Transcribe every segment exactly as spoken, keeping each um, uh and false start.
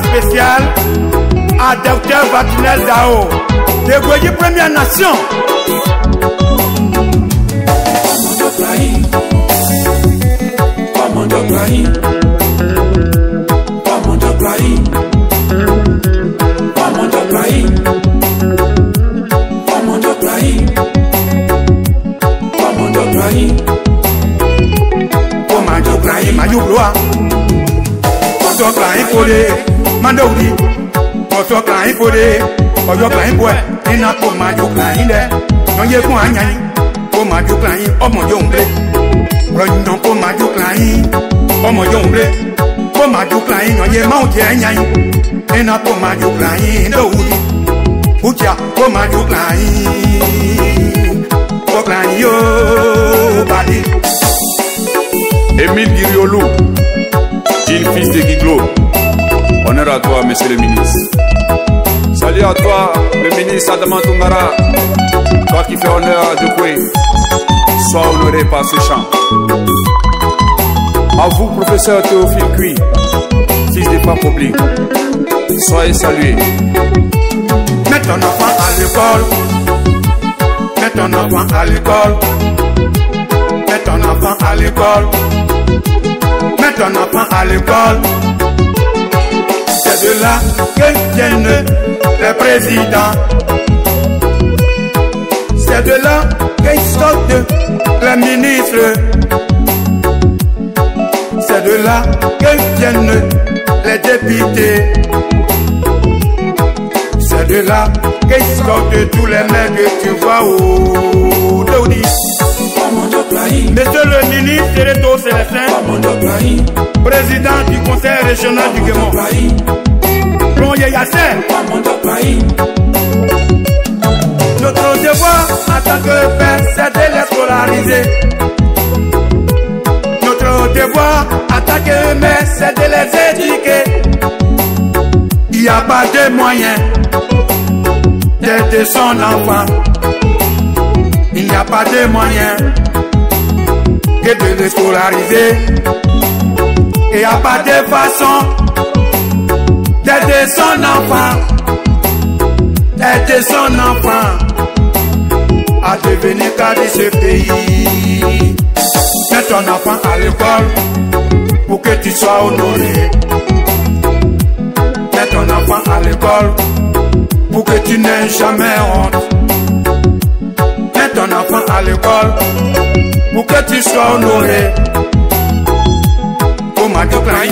spécial à docteur Vatinel Dao, de Goyi Première Nation. Commando Brahim, Commando Brahim, Commando Brahim, Commando Brahim, Commando Brahim, Commando Brahim, Mayubloa, Commando Brahim Polé, Mandoudi, Commando Brahim Polé, Commando Brahim Boé, Ina Commando Brahim de, non yé kon anyani, Commando Brahim, Omo Yomble. Rọ̀yìnà kó máa jó kìláyìn ọmọ yóò ń lé kó máa jó kìláyìn náà yẹ máa ń jẹ ẹ̀yàn iná kó máa jó kìláyìn lówùú kújà kó máa jó kìláyìn kó kìláyìn yóò balẹ̀. Émile Guiriolou, jeune fils de Guiglo. Honneur à toi, monsieur le ministre. Salut à toi, le ministre Adama Tungara, toi qui fais honneur à Djokwe. Sois honoré par ce chant. À vous, professeur Théophile Cui, fils des femmes publiques, soyez salués. Mets ton enfant à l'école. Mets ton enfant à l'école. Mets ton enfant à l'école. Mets ton enfant à l'école. C'est de là que viennent les présidents. C'est de là qu'ils sortent les ministres. C'est de là que viennent les députés. C'est de là qu'ils sortent tous les mecs que tu vois au Daoudi. Monsieur le ministre Tereto Célestin, président du conseil régional du Guémon, Plombier Yasser. Notre devoir en tant que père, c'est de les scolariser. Notre devoir en tant que mère, c'est de les éduquer. Il n'y a pas de moyen d'aider son enfant. Il n'y a pas de moyen que de les scolariser. Il n'y a pas de façon d'aider son enfant. Aider son enfant à devenir cadre de ce pays. Mets ton enfant à l'école pour que tu sois honoré. Mets ton enfant à l'école pour que tu n'aies jamais honte. Mets ton enfant à l'école pour que tu sois honoré. Pour ma Djoklaï,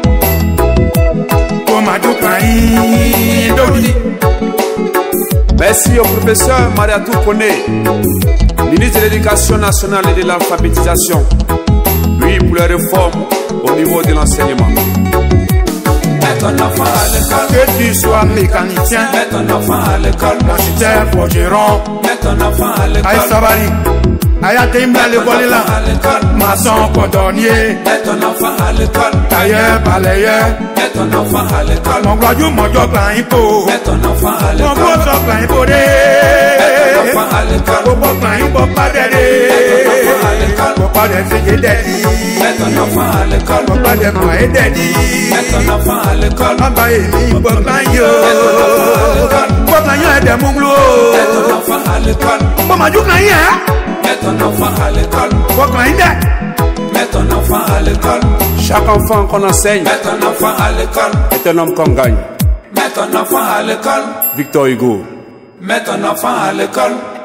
pour ma Djoklaï, Dodi. Merci au professeur Mariatou Koné, ministre de l'Éducation nationale et de l'alphabétisation, lui pour les réformes au niveau de l'enseignement. Mets ton enfant à l'école. Que tu sois mécanicien, Mets ton enfant à l'école. architecte, forgeron, Mets ton enfant à l'école. aïe sabari, aïe atimba l'école là, maçon, cordonnier, Mets ton enfant à l'école. tailleur, balayeur, Mets ton enfant à l'école. mon gradou, mon job plein impôt, Mets ton enfant à mon l'école. gros job plein impôt, Mets ton enfant à l'école. mon beau plein impôt, pas d'aider, mon pas d'essayer d'aider, Mets ton enfant à l'école. mon pas de moi d'aider, Mets ton enfant à l'école. en bas et mi, mon plein yo, mon plein yo est de mon glo, Mets ton enfant à l'école. mon ma joue plein yo, Mets ton enfant à l'école. mon plein de. Mets ton enfant à l'école. Chaque enfant qu'on enseigne Mets ton enfant à l'école. est un homme qu'on gagne. Mets ton enfant à l'école. Victor Hugo. Mets ton enfant à l'école.